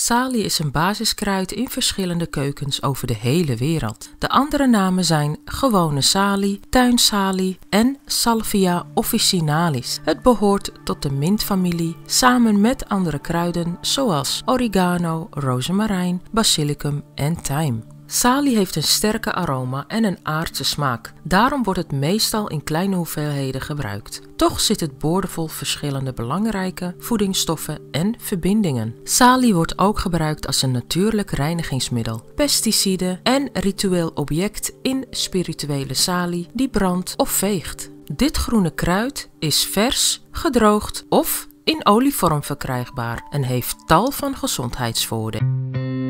Salie is een basiskruid in verschillende keukens over de hele wereld. De andere namen zijn gewone salie, tuinsalie en Salvia officinalis. Het behoort tot de mintfamilie samen met andere kruiden zoals oregano, rozemarijn, basilicum en tijm. Salie heeft een sterke aroma en een aardse smaak. Daarom wordt het meestal in kleine hoeveelheden gebruikt. Toch zit het boordevol verschillende belangrijke voedingsstoffen en verbindingen. Salie wordt ook gebruikt als een natuurlijk reinigingsmiddel, pesticide en ritueel object in spirituele salie die brandt of veegt. Dit groene kruid is vers, gedroogd of in olievorm verkrijgbaar en heeft tal van gezondheidsvoordelen.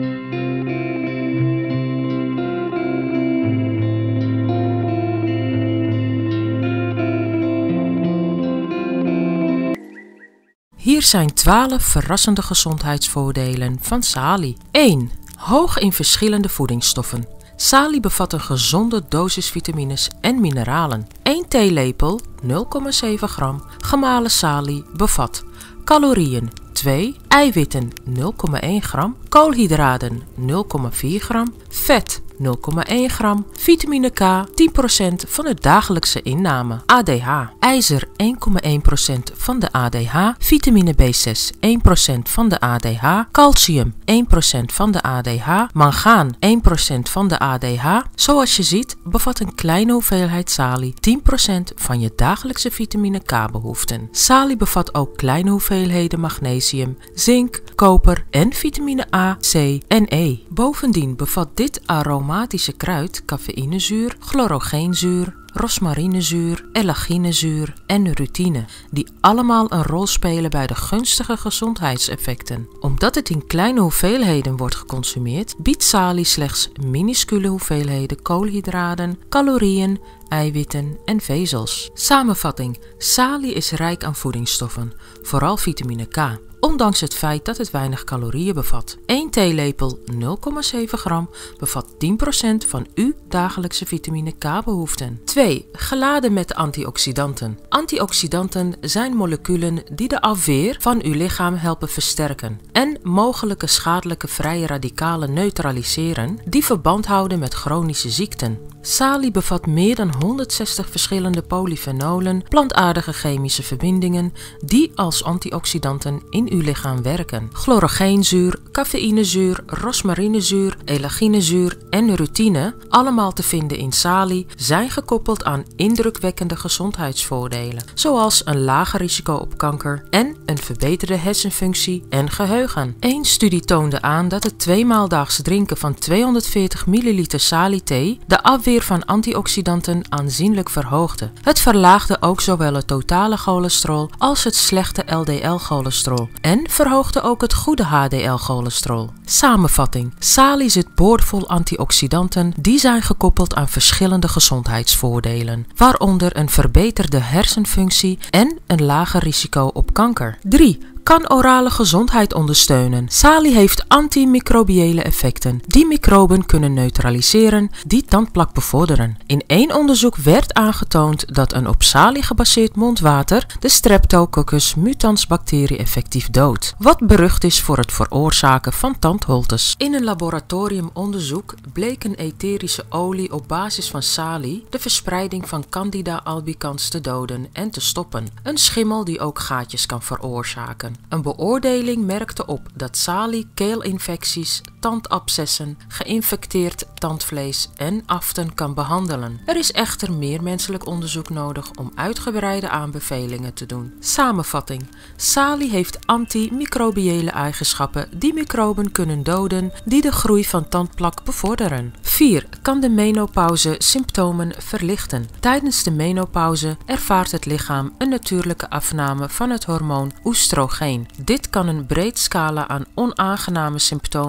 Hier zijn 12 verrassende gezondheidsvoordelen van salie. 1. Hoog in verschillende voedingsstoffen. Salie bevat een gezonde dosis vitamines en mineralen. 1 theelepel, 0,7 gram, gemalen salie bevat calorieën 2, eiwitten 0,1 gram, koolhydraten 0,4 gram, vet 0,1 gram, vitamine K 10% van de dagelijkse inname, ADH, ijzer 1,1% van de ADH, vitamine B6 1% van de ADH, calcium 1% van de ADH, mangaan 1% van de ADH. Zoals je ziet bevat een kleine hoeveelheid salie 10% van je dagelijkse vitamine K behoeften. Salie bevat ook kleine hoeveelheden magnesium, zink, koper en vitamine A, C en E. Bovendien bevat dit aromatische kruid cafeïnezuur, chlorogeenzuur, rosmarinezuur, elaginezuur en rutine, die allemaal een rol spelen bij de gunstige gezondheidseffecten. Omdat het in kleine hoeveelheden wordt geconsumeerd, biedt salie slechts minuscule hoeveelheden koolhydraten, calorieën, eiwitten en vezels. Samenvatting: salie is rijk aan voedingsstoffen, vooral vitamine K. Ondanks het feit dat het weinig calorieën bevat. 1 theelepel 0,7 gram bevat 10% van uw dagelijkse vitamine K behoeften. 2. Geladen met antioxidanten. Antioxidanten zijn moleculen die de afweer van uw lichaam helpen versterken en mogelijke schadelijke vrije radicalen neutraliseren die verband houden met chronische ziekten. Salie bevat meer dan 160 verschillende polyfenolen, plantaardige chemische verbindingen die als antioxidanten in uw lichaam werken. Chlorogeenzuur, cafeïnezuur, rosmarinezuur, elaginezuur en rutine, allemaal te vinden in salie, zijn gekoppeld aan indrukwekkende gezondheidsvoordelen, zoals een lager risico op kanker en een verbeterde hersenfunctie en geheugen. Eén studie toonde aan dat het 2 maal daags drinken van 240 ml salie-thee de afweer van antioxidanten aanzienlijk verhoogde. Het verlaagde ook zowel het totale cholesterol als het slechte LDL-cholesterol en verhoogde ook het goede HDL-cholesterol. Samenvatting: salie zit boordevol antioxidanten die zijn gekoppeld aan verschillende gezondheidsvoordelen, waaronder een verbeterde hersenfunctie en een lager risico op kanker. 3. Kan orale gezondheid ondersteunen. Salie heeft antimicrobiële effecten die microben kunnen neutraliseren die tandplak bevorderen. In 1 onderzoek werd aangetoond dat een op salie gebaseerd mondwater de Streptococcus mutans bacterie effectief doodt, wat berucht is voor het veroorzaken van tandholtes. In een laboratoriumonderzoek bleek een etherische olie op basis van salie de verspreiding van Candida albicans te doden en te stoppen, een schimmel die ook gaatjes kan veroorzaken. Een beoordeling merkte op dat salie keelinfecties, tandabscessen, geïnfecteerd tandvlees en aften kan behandelen. Er is echter meer menselijk onderzoek nodig om uitgebreide aanbevelingen te doen. Samenvatting: salie heeft antimicrobiële eigenschappen die microben kunnen doden die de groei van tandplak bevorderen. 4. Kan de menopauze symptomen verlichten. Tijdens de menopauze ervaart het lichaam een natuurlijke afname van het hormoon oestrogeen. Dit kan een breed scala aan onaangename symptomen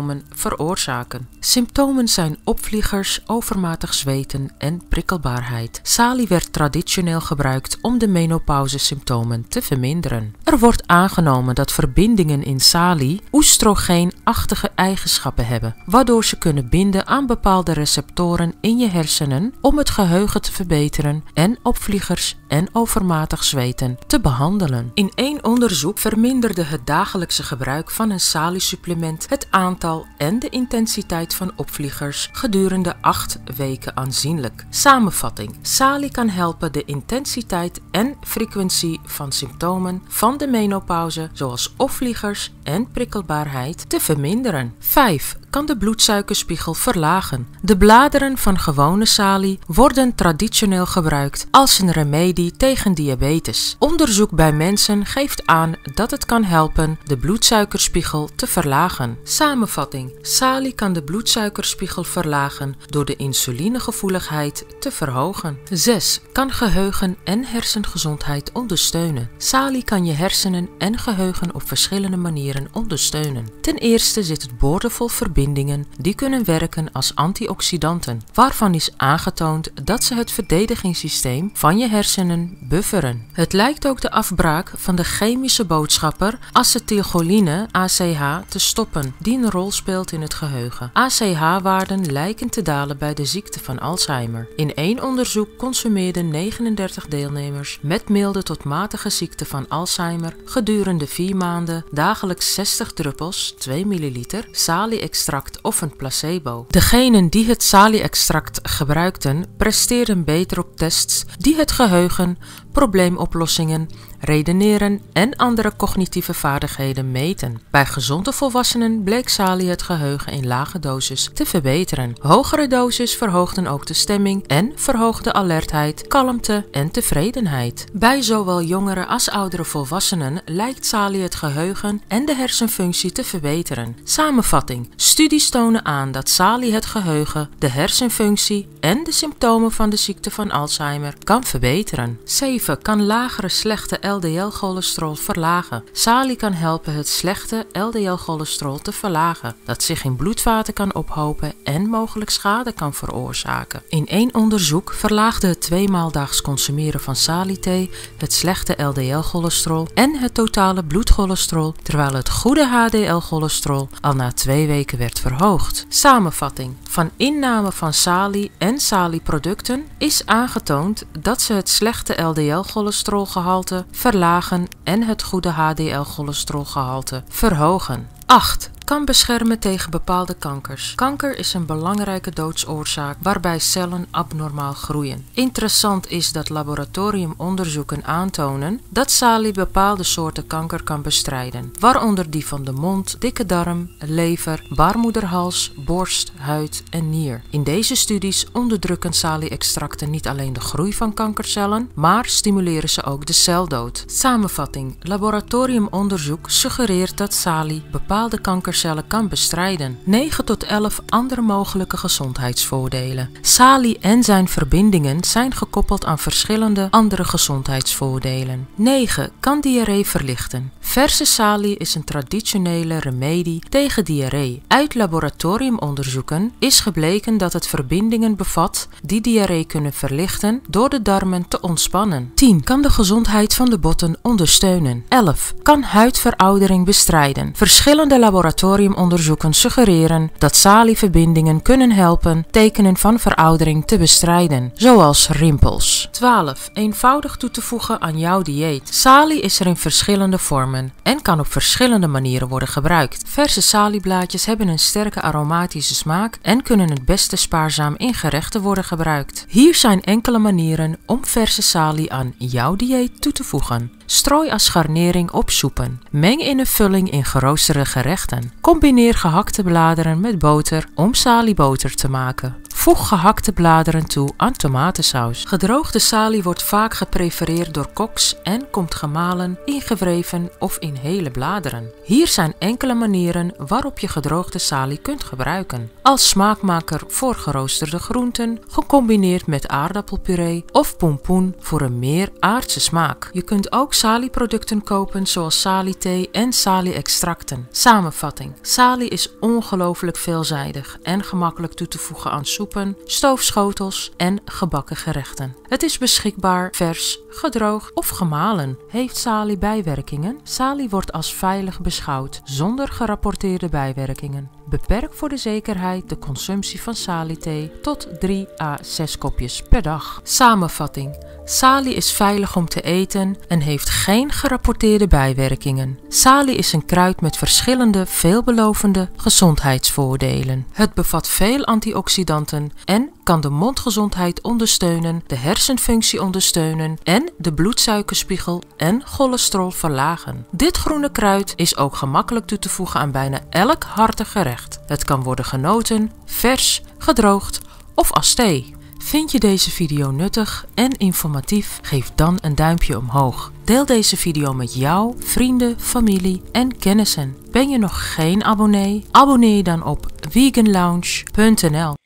veroorzaken. Symptomen zijn opvliegers, overmatig zweten en prikkelbaarheid. Salie werd traditioneel gebruikt om de menopauzesymptomen te verminderen. Er wordt aangenomen dat verbindingen in salie oestrogeenachtige eigenschappen hebben, waardoor ze kunnen binden aan bepaalde receptoren in je hersenen om het geheugen te verbeteren en opvliegers en overmatig zweten te behandelen. In één onderzoek verminderde het dagelijkse gebruik van een salie-supplement het aantal en de intensiteit van opvliegers gedurende 8 weken aanzienlijk. Samenvatting: salie kan helpen de intensiteit en frequentie van symptomen van de menopauze, zoals opvliegers en prikkelbaarheid, te verminderen. 5. Kan de bloedsuikerspiegel verlagen. De bladeren van gewone salie worden traditioneel gebruikt als een remedie tegen diabetes. Onderzoek bij mensen geeft aan dat het kan helpen de bloedsuikerspiegel te verlagen. Samenvatting: salie kan de bloedsuikerspiegel verlagen door de insulinegevoeligheid te verhogen. 6. Kan geheugen en hersengezondheid ondersteunen. Salie kan je hersenen en geheugen op verschillende manieren ondersteunen. Ten eerste zit het boordevol verbindingen die kunnen werken als antioxidanten, waarvan is aangetoond dat ze het verdedigingssysteem van je hersenen bufferen. Het lijkt ook de afbraak van de chemische boodschapper acetylcholine ACH te stoppen, die een rol speelt in het geheugen. ACH-waarden lijken te dalen bij de ziekte van Alzheimer. In één onderzoek consumeerden 39 deelnemers met milde tot matige ziekte van Alzheimer gedurende 4 maanden dagelijks 60 druppels, 2 milliliter, salie-extract of een placebo. Degenen die het salie-extract gebruikten, presteerden beter op tests die het geheugen, probleemoplossingen, redeneren en andere cognitieve vaardigheden meten. Bij gezonde volwassenen bleek salie het geheugen in lage dosis te verbeteren. Hogere doses verhoogden ook de stemming en verhoogde alertheid, kalmte en tevredenheid. Bij zowel jongere als oudere volwassenen lijkt salie het geheugen en de hersenfunctie te verbeteren. Samenvatting: studies tonen aan dat salie het geheugen, de hersenfunctie en de symptomen van de ziekte van Alzheimer kan verbeteren. 7. Kan lagere slechte LDL-cholesterol verlagen. Salie kan helpen het slechte LDL-cholesterol te verlagen, dat zich in bloedvaten kan ophopen en mogelijk schade kan veroorzaken. In één onderzoek verlaagde het 2 maal daags consumeren van salie-thee het slechte LDL-cholesterol en het totale bloedcholesterol, terwijl het goede HDL-cholesterol al na 2 weken werd verhoogd. Samenvatting: van inname van salie en salieproducten is aangetoond dat ze het slechte LDL-cholesterolgehalte verlagen en het goede HDL-cholesterolgehalte verhogen. 8. Kan beschermen tegen bepaalde kankers. Kanker is een belangrijke doodsoorzaak waarbij cellen abnormaal groeien. Interessant is dat laboratoriumonderzoeken aantonen dat salie bepaalde soorten kanker kan bestrijden, waaronder die van de mond, dikke darm, lever, baarmoederhals, borst, huid en nier. In deze studies onderdrukken salie-extracten niet alleen de groei van kankercellen, maar stimuleren ze ook de celdood. Samenvatting: laboratoriumonderzoek suggereert dat salie bepaalde kankercellen kan bestrijden. 9 tot 11 andere mogelijke gezondheidsvoordelen. Salie en zijn verbindingen zijn gekoppeld aan verschillende andere gezondheidsvoordelen. 9. Kan diarree verlichten. Verse salie is een traditionele remedie tegen diarree. Uit laboratoriumonderzoeken is gebleken dat het verbindingen bevat die diarree kunnen verlichten door de darmen te ontspannen. 10. Kan de gezondheid van de botten ondersteunen. 11. Kan huidveroudering bestrijden. Verschillende laboratoriumonderzoeken suggereren dat salieverbindingen kunnen helpen tekenen van veroudering te bestrijden, zoals rimpels. 12. Eenvoudig toe te voegen aan jouw dieet. Salie is er in verschillende vormen en kan op verschillende manieren worden gebruikt. Verse salieblaadjes hebben een sterke aromatische smaak en kunnen het beste spaarzaam in gerechten worden gebruikt. Hier zijn enkele manieren om verse salie aan jouw dieet toe te voegen. Strooi als garnering op soepen. Meng in een vulling in geroosterde gerechten. Combineer gehakte bladeren met boter om salieboter te maken. Voeg gehakte bladeren toe aan tomatensaus. Gedroogde salie wordt vaak geprefereerd door koks en komt gemalen, ingewreven of in hele bladeren. Hier zijn enkele manieren waarop je gedroogde salie kunt gebruiken. Als smaakmaker voor geroosterde groenten, gecombineerd met aardappelpuree of pompoen voor een meer aardse smaak. Je kunt ook salieproducten kopen zoals saliethee en salie-extracten. Samenvatting. Salie is ongelooflijk veelzijdig en gemakkelijk toe te voegen aan soepen, stoofschotels en gebakken gerechten. Het is beschikbaar vers, gedroogd of gemalen. Heeft salie bijwerkingen? Salie wordt als veilig beschouwd, zonder gerapporteerde bijwerkingen. Beperk voor de zekerheid de consumptie van saliethee tot 3 à 6 kopjes per dag. Samenvatting. Salie is veilig om te eten en heeft geen gerapporteerde bijwerkingen. Salie is een kruid met verschillende veelbelovende gezondheidsvoordelen. Het bevat veel antioxidanten en kan de mondgezondheid ondersteunen, de hersenfunctie ondersteunen en de bloedsuikerspiegel en cholesterol verlagen. Dit groene kruid is ook gemakkelijk toe te voegen aan bijna elk hartig gerecht. Het kan worden genoten, vers, gedroogd of als thee. Vind je deze video nuttig en informatief? Geef dan een duimpje omhoog. Deel deze video met jouw vrienden, familie en kennissen. Ben je nog geen abonnee? Abonneer je dan op veganlounge.nl.